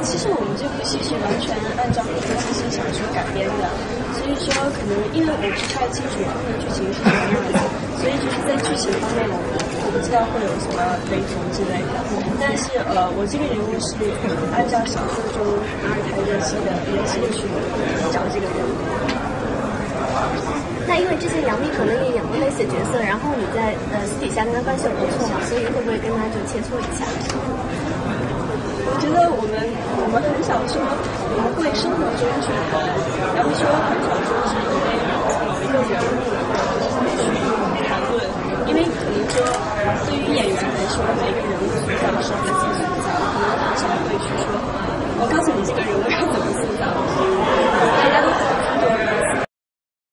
其实我们这部戏是完全按照我自己小说改编的，所以说可能因为我不太清楚后面剧情是什么样的，所以就是在剧情方面我不知道会有什么雷同之类的。但是我这个人物是按照小说中阿尔泰热西的去找这个人物。 那因为之前杨幂可能也演过类似角色，然后你在私底下跟她关系很不错嘛，所以会不会跟她就切磋一下？ 我觉得我们很少说我们会生活中去谈，然后说很少说是因为某一个人物